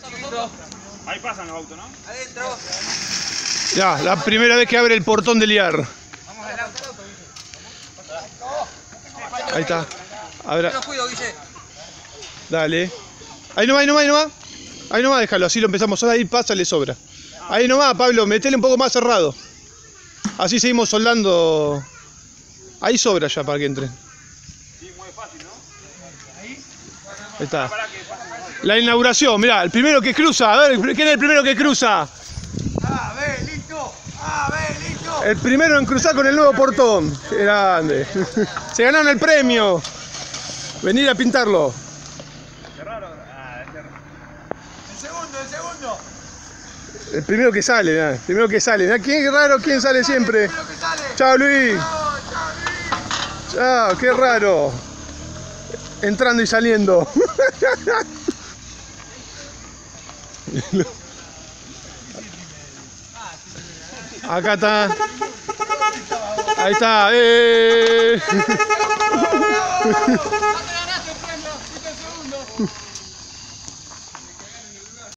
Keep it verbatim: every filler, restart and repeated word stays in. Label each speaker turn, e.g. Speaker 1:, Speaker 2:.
Speaker 1: Ahí pasan los autos, ¿no?
Speaker 2: Adentro.
Speaker 3: Ya, la primera vez que abre el portón del I A R.
Speaker 2: Vamos al auto.
Speaker 3: Ahí está. Abra.
Speaker 2: Yo los cuido, Guille.
Speaker 3: Dale. Ahí nomás, ahí nomás, ahí nomás. Ahí nomás, déjalo, así lo empezamos. Ahí pasa, le sobra. Ahí nomás, Pablo, metele un poco más cerrado. Así seguimos soldando. Ahí sobra ya para que entren.
Speaker 1: Sí, muy fácil, ¿no?
Speaker 3: Ahí está. La inauguración, mirá, el primero que cruza. A ver, ¿quién es el primero que cruza?
Speaker 2: A ver, listo. A ver, listo.
Speaker 3: El primero en cruzar con el nuevo portón. Qué grande. Se ganaron el premio. Venir a pintarlo.
Speaker 1: Qué raro. Ah, es raro.
Speaker 2: El segundo, el segundo.
Speaker 3: El primero que sale, mirá, el primero que sale. Mirá, quién raro, quién sale siempre.
Speaker 2: El primero que sale.
Speaker 3: Chao, Luis.
Speaker 2: Chao, chao, Luis.
Speaker 3: Chao, qué raro. Entrando y saliendo. Acá está. Ahí está. ¡Eh!